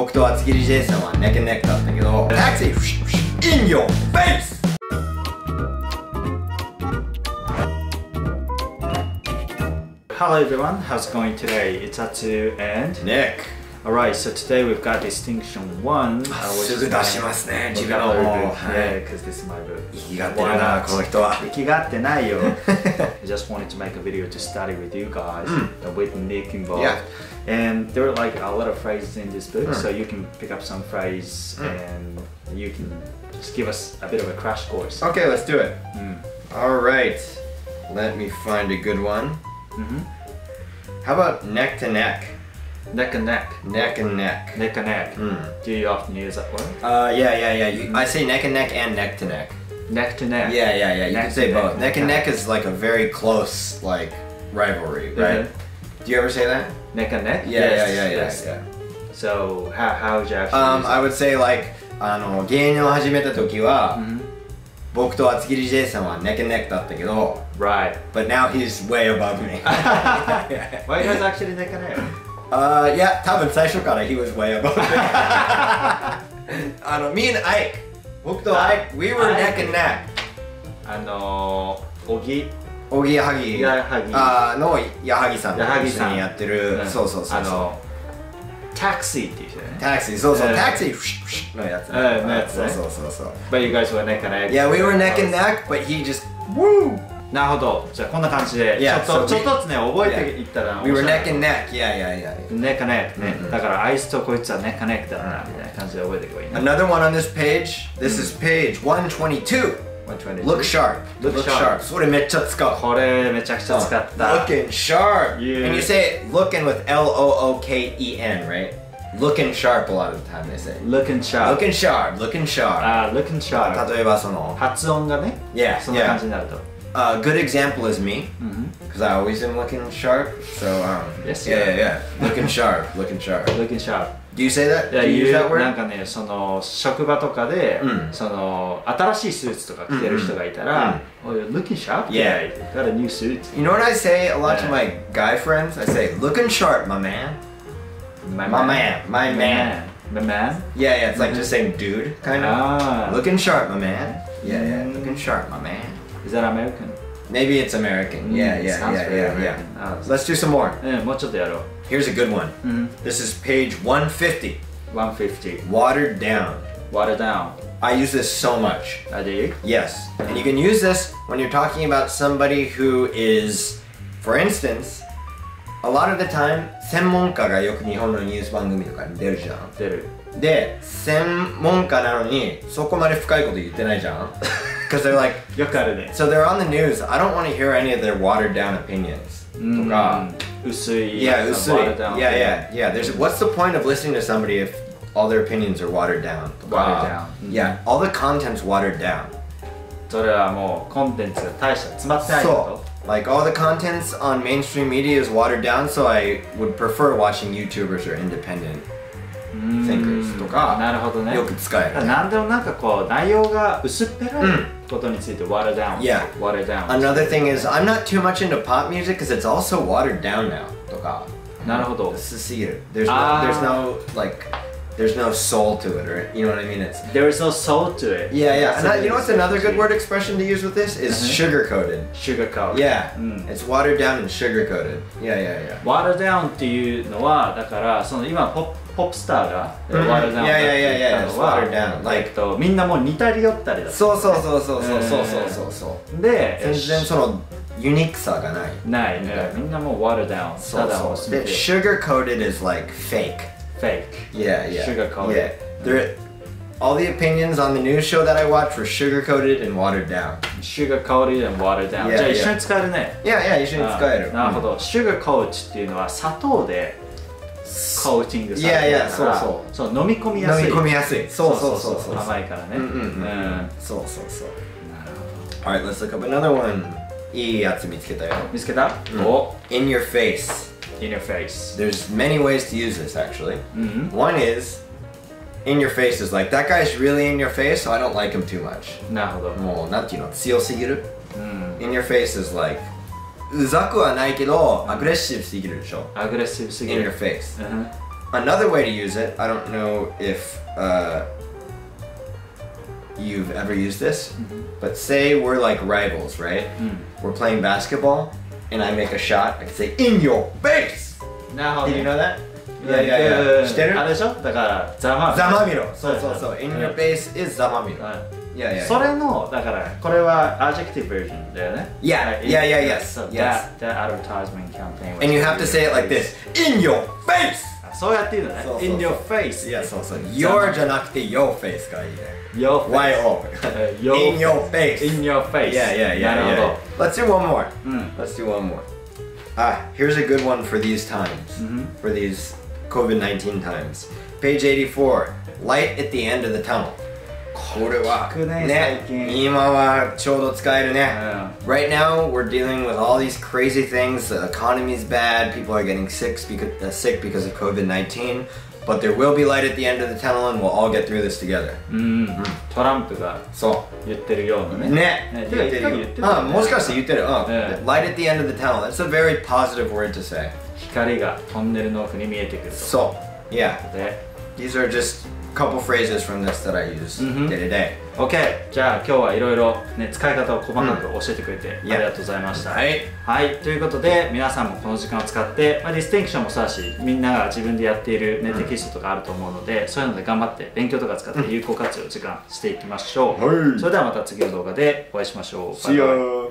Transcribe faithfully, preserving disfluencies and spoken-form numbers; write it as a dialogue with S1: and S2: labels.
S1: 僕と厚切りジェイさんはネックネックだったけど、Taxi in your face!
S2: Hello everyone, how's it going today? It's Atsu and
S1: Nick.
S2: Alright, so today we've got distinction one.
S1: すぐ出しますね、自分の方。
S2: Yeah, because this is my book.
S1: 息が合ってるな、この人は。
S2: 息が合ってないよ。I just wanted to make a video to study with you guys, with Nick involved.
S1: Yeah.
S2: And there are like a lot of phrases in this book, so you can pick up some phrase and you can just give us a bit of a crash course.
S1: Okay, let's do it. Alright, let me find a good one. How about neck to neck?
S2: Neck and neck.
S1: Neck and neck.
S2: Neck and neck. Do you often use that word?
S1: Uh, yeah, yeah, yeah. You, I say neck and neck and neck to neck.
S2: Neck to neck.
S1: Yeah, yeah, yeah. You
S2: neck
S1: can say both.
S2: Neck,
S1: neck and neck is like a very close, like, rivalry, right?
S2: Mm-hmm.
S1: Do you ever say that?
S2: Neck and neck?
S1: Yeah,
S2: yes,
S1: yeah, yeah, yeah,
S2: yes.
S1: yeah.
S2: So, how, how would you actually
S1: Um,
S2: use
S1: I would say like, あの、芸人を始めた時は、僕と厚切りジェイさんはネックネックだったけど、
S2: Right.
S1: But now he's way above me.
S2: Why you guys actually neck and neck?
S1: Uh, yeah, 多分最初から he was way above me. あの、me and Ike. 僕と Ike, we were neck and neck.
S2: あのー、おぎ
S1: おぎやはぎ
S2: やはぎ
S1: あの矢作さんと
S2: 矢作さん
S1: 一緒にやってる、
S2: うん、
S1: そうそうそうそう、
S2: あのタクシーって言う人ね。
S1: タクシー、そうそう、
S2: うん、
S1: タクシーのやつね、
S2: うん、のやつね。
S1: そうそうそうそう。
S2: But you guys were neck and neck.
S1: Yeah, we were neck and neck, but he just woo.
S2: なるほど。じゃあこんな感じで、
S1: Yeah,
S2: ちょっと
S1: so
S2: ちょっとずつね覚えていったら
S1: We
S2: 面
S1: were
S2: 白い。
S1: neck and neck, yeah, yeah, yeah.
S2: neck and neck ね。
S1: うんうん、
S2: だからあいつとこいつはネックネックだなみたいな感じで覚えていけばいいな。
S1: Another one on this page. This is page one twenty-two. Look sharp.
S2: Look sharp.
S1: それめっちゃ使う。
S2: これめちゃくちゃ使った。
S1: Looking sharp.
S2: Yeah.
S1: And you say looking with L O O K E N, right? Looking sharp a lot of the time they say.
S2: Looking sharp.
S1: Looking sharp. Looking sharp.
S2: あ、looking sharp.
S1: 例えばその
S2: 発音がね、
S1: Yeah,
S2: そんな感じになると。
S1: A good example is me, because I always am looking sharp. So um,
S2: Yes,
S1: yeah,
S2: yeah.
S1: yeah, yeah, looking sharp, looking sharp.
S2: Looking sharp.
S1: Do you say that?
S2: いや
S1: Do you use that
S2: なん
S1: word?
S2: かね、その職場とかで、その新しいスーツとか着てる人がいたら、Oh, you're looking sharp today. Got a new suit.
S1: You know what I say a lot to my guy friends? I say, looking sharp, my man.
S2: My
S1: My man, my man.
S2: My man.
S1: Yeah, yeah, it's like just saying dude, kind of.
S2: Ah.
S1: Looking sharp, my man. Yeah, yeah, looking sharp, my man.
S2: Is that American?
S1: Maybe it's American. Yeah, yeah,
S2: Sounds
S1: yeah,
S2: very
S1: yeah, yeah.
S2: American. Ah,
S1: Let's do some more.
S2: うん、もうちょっとやろう。
S1: Here's a good one. This is page one fifty.
S2: one fifty.
S1: Watered down.
S2: Water down.
S1: I use this so much.
S2: Ah, do you?
S1: Yes. And you can use this when you're talking about somebody who is, for instance, a lot of the time, 専門家がよく日本のニュース番組とかに出るじゃん。
S2: 出る。
S1: で、専門家なのにそこまで深いこと言ってないじゃん。Because they're like,
S2: よくあるね。
S1: so they're on the news. I don't want to hear any of their watered down opinions. とか、
S2: 薄い。
S1: Yeah, 薄い。
S2: watered down.
S1: Yeah, yeah, yeah. There's, what's the point of listening to somebody if all their opinions are watered down? とか
S2: Watered down.
S1: Yeah, all the content's watered down.
S2: それはもうコンテンツが大した詰まってないってこと？
S1: Like all the contents on mainstream media is watered down, so I would prefer watching YouTubers or independent thinkers とか
S2: なるほどね。
S1: よく使える。
S2: なんでもなんかこう内容が薄っぺらいことについて water down.
S1: Yeah.
S2: Water down.
S1: Another thing is I'm not too much into pop music because it's also watered down now とか。
S2: なるほど。
S1: 薄すぎる。There's no, there's no like, there's no soul to it, or you know what I mean? It's
S2: There is no soul to it.
S1: Yeah, yeah. And I, you know what's another good word expression to use with this is sugar coated.
S2: Sugar coated.
S1: Yeah, it's watered down and sugar coated. Yeah, yeah, yeah.
S2: Water down っていうのはだからその今ポップポップスターが water down だって言ったのは、
S1: yeah, yeah, yeah, yeah, it's watered down.
S2: えっとみんなもう似たり寄ったりだった。
S1: そうそうそうそうそうそうそうそうそう。
S2: で、
S1: 全然そのユニークさがない。
S2: ないね。みんなもう water down。
S1: そうそう。で、sugar coated is like fake.
S2: Fake.
S1: Yeah, yeah.
S2: Sugar coated.
S1: Yeah. There, all the opinions on the news show that I watch were sugar coated and watered down.
S2: Sugar coated and watered down.
S1: Yeah,
S2: じゃあ
S1: yeah.
S2: 一緒に使えるね。
S1: Yeah, yeah, 一緒に使える。
S2: なるほど。sugar coat っていうのは砂糖でコーティングされてるから、
S1: そうそう。
S2: そう飲み込みやすい。
S1: 飲み込みやすい。そうそうそうそう。
S2: 甘いからね。うんうんうん。
S1: そうそうそう。なるほど。Alright, let's look up another one. いいやつ見つけたよ。
S2: 見つけた？お。
S1: In your face.
S2: In your face.
S1: There's many ways to use this actually. One is in your face is like that guy's really in your face, so I don't like him too much.
S2: なるほど。
S1: もうなんていうの強すぎる。In your face is like うざくはないけどアグレッシブすぎるでしょ。
S2: アグレッシブすぎ
S1: In
S2: る。
S1: your face. another way to use it, I don't know if uh, you've ever used this, mm-hmm. but say we're like rivals, right? Mm. We're playing basketball, and I make a shot, I can say, in your face!
S2: Now,
S1: did you know that? Yeah, yeah, yeah. 知ってる？
S2: あれでしょ？だからざまみろ。
S1: ざまみろ。そうそうそう。In your face is ざまみろ。Yeah, yeah.
S2: それのだからこれは adjective version だよね。
S1: Yeah, yeah, yeah, yes.
S2: So
S1: yes.
S2: that that advertisement campaign.
S1: And you have to say it like this. In your face!
S2: そうやって言うのね。In your face.
S1: いや、そうそう。Your じゃなくて your face がいいね。
S2: Your face.
S1: Y O. In your face.
S2: In your face.
S1: Yeah, yeah, yeah.
S2: なるほ
S1: ど。Let's do one more.
S2: うん。
S1: Let's do one more. Ah, here's a good one for these times. For these COVID nineteen times. Page eighty-four. Light at the end of the tunnel. これはね、今はちょうど使えるね。Right now we're dealing with all these crazy things. The economy's bad. People are getting sick because, uh, sick because of COVID nineteen. But there will be light at the end of the tunnel and we'll all get through this together.
S2: うん。トランプが言ってるようなね。
S1: ね。言ってるよ。あ、もしかして言ってる。うん。Light at the end of the tunnel. That's a very positive word to say.
S2: 光がトンネルの奥に見えてくると。
S1: そう。Yeah. These are just a couple phrases from this that I use day to day.
S2: OK。じゃあ今日はいろいろね使い方を細かく教えてくれてありがとうございました。はい。はい。ということで皆さんもこの時間を使って、まあ、ディスティンクションもそうだし、みんなが自分でやっている、ね、テキストとかあると思うので、そういうので頑張って勉強とか使って有効活用時間していきましょう。はい。それではまた次の動画でお会いしましょう。
S1: See ya.